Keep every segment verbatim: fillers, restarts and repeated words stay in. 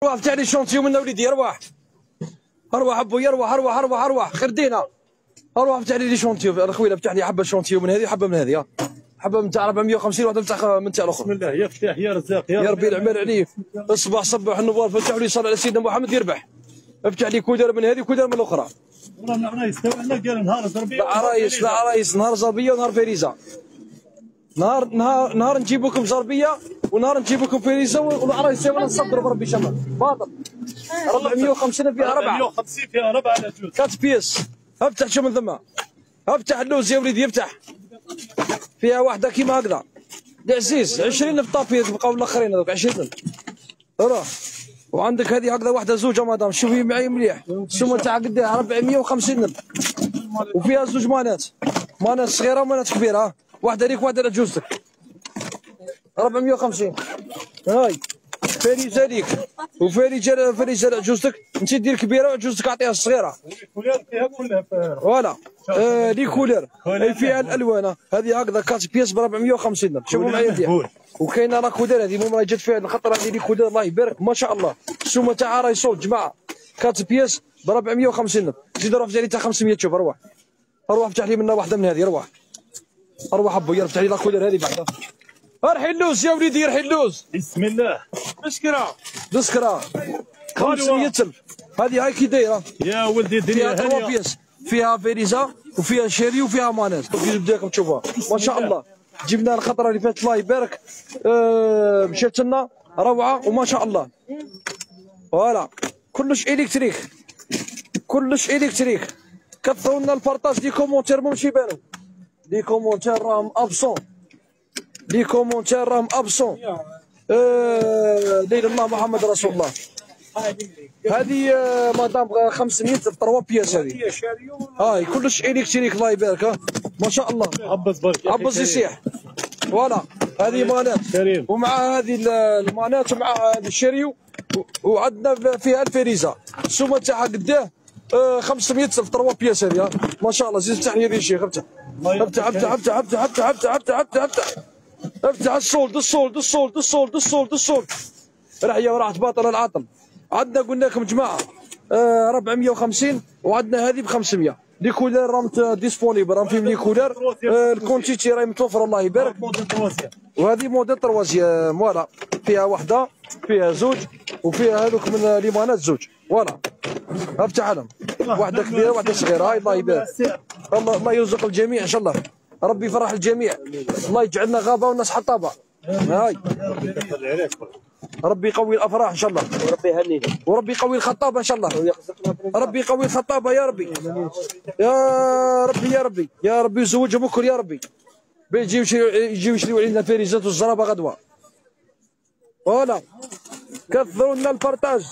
ارواح افتح لي شونتيو من وليدي، ارواح ارواح ابويا، ارواح ارواح ارواح ارواح خير دينا، ارواح افتح لي شونتيو اخويا، افتح لي حبه شونتيو من هذه وحبه من هذه، حبه من تاع أربعمية وخمسين وحده من تاع من تاع الاخر. بسم الله يا فتاح يا رزاق يا ربي العمال عليك. الصباح صبح النوار فتح لي صلى على سيدنا محمد يربح. افتح لي كودر من هذه وكودر من الاخرى. والله العرايس تو عندنا قال نهار زربيه، لا عرايس لا عرايس، نهار زربيه ونهار فريزه. نهار نهار نهار نجيب لكم زربيه ونهار نجيب لكم فريزه والعرايس ولا نصدروا بربي شمال باطل. أربعمية وخمسين فيها ربعه، أربعمية وخمسين فيها ربعه على جوج. كات بيس. افتح شو من ثم، افتح اللوز يا وليدي افتح. فيها واحده كيما هكذا العزيز عشرين في طابيه، بقاو الاخرين هذوك عشرين. راه وعندك هذه هكذا واحده زوجه مدام، شوفي معي مليح السومه تاعها قداها أربعمية وخمسين الف، وفيها زوج مانات، مانات صغيره ومانات كبيره، واحده ليك واحده لجوزتك. أربعمية وخمسين هاي فريزه ليك وفريزه فريزه لجوزتك، انت دير كبيره وجوزتك اعطيها الصغيره. فيها كلها فوالا آه لي كولير اي فيها الالوان. هذه هكذا كاس بياس ب أربعمية وخمسين الف، شوفوا معايا مليح. وكاينه لا كودير هذه مو راهي جات فيها الخطره هذه لي كودير الله يبارك ما شاء الله. السومه تاعها راهي صوت جماعه، كاس بياس ب أربعمية وخمسين الف. زيد روح افتح لي تاع خمسمية. شوف اروح اروح افتح لي منها واحده من هذه، اروح اروح ابويا افتح لي لا كودير هذه بعدا. ارحي اللوز يا وليدي ارحي اللوز. بسم الله. مسكره مسكره خمسمية الف. هذه هاي كي دايره يا ولدي الدنيا فيها تروا بياس، فيها فيريزا وفيها شيري وفيها ماناس. بداكم تشوفوها ما شاء الله. جبنا الخطره اللي فاتت الله يبارك، أه مشات لنا روعه وما شاء الله. فوالا كلش الكتريك كلش الكتريك. كثروا لنا البارطاج دي كومونتير ماهمش يبانوا، دي كومونتير راهم ابسون، دي كومونتير راهم ابسون. أه ليل الله محمد رسول الله. هذه آه مدام خمسمية الف تروا بياس هذه. هاي كلش الكتريك الله يبارك ما شاء الله. عبز برك عبز يسيح. فوالا هذه مانات ومع هذه المانات ومع هذه الشيريو، وعندنا فيها الفريزه. السومه تاعها قداه آه خمسمية الف تروا بياس هذه ما شاء الله. زيد افتح لي هذه الشيخ افتح افتح افتح افتح افتح افتح افتح افتح افتح افتح افتح الصولد الصولد الصولد الصولد الصولد الصولد. رحيه وراحت باطل العاطل. عندنا قلنا لكم جماعه آه أربعمية وخمسين وعندنا هذه ب خمسمية. لي كولير راهم ديسبونيبل، راهم فيهم لي كولير. آه الكونتيتي راهي متوفره الله يبارك. وهذه موديل تروازيام فوالا، فيها وحده فيها زوج وفيها هذوك من ليمانات زوج. فوالا افتح لهم واحده كبيره واحده صغيره. هاي الله يبارك. الله الله يرزق الجميع ان شاء الله، ربي يفرح الجميع، الله يجعلنا غابه والناس حطابه. هاي ربي يقوي الافراح ان شاء الله، وربي يهنينا، وربي يقوي الخطابه ان شاء الله، ربي يقوي الخطابه يا ربي يا ربي يا ربي يا ربي يزوجهم بكر يا ربي، بيجيو يجيو يشريو علينا الفريزات والزرابه غدوه. فوالا كثروا لنا البارطاج.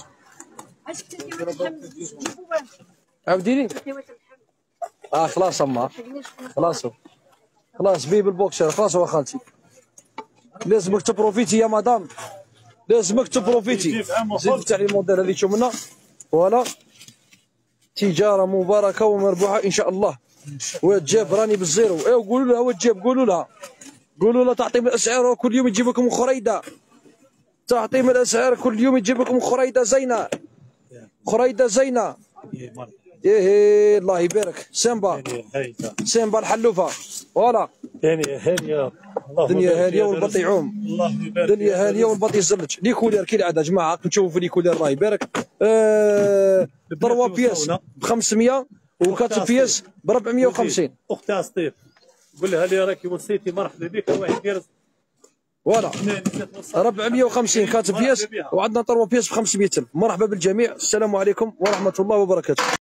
عاوديني اه خلاص اما خلاص خلاص بيب البوكسر خلاص. هو خالتي لازمك تبروفيتي يا مدام، لازمك تبروفيتي. زيد افتح لي الموديل هذه تشوف منها. فوالا تجاره مباركه ومربوحه ان شاء الله. وتجاب راني بالزيرو. ايوا قولوا لها وتجاب، قولوا لها قولوا لها تعطي من الاسعار كل يوم يجيب لكم خريده، تعطي من الاسعار كل يوم يجيب لكم خريده زينه، خريده زينه. ايه الله يبارك. سامبا سامبا الحلوفه. فوالا دنيا هانيه، دنيا هانيه والبط يعوم، دنيا هانيه والبط يزلج. لي كولير كي العاده جماعه تشوفوا في لي كولير الله يبارك. آه تروا بياس ب خمسمية وكات بياس ب أربعمية وخمسين. اختها سطيف قول لها لي راكي وصيتي مرحبا بك واحد يدير. فوالا أربعمية وخمسين كات بياس وعندنا تروا بياس ب خمسمية الف. مرحبا بالجميع، السلام عليكم ورحمه الله وبركاته.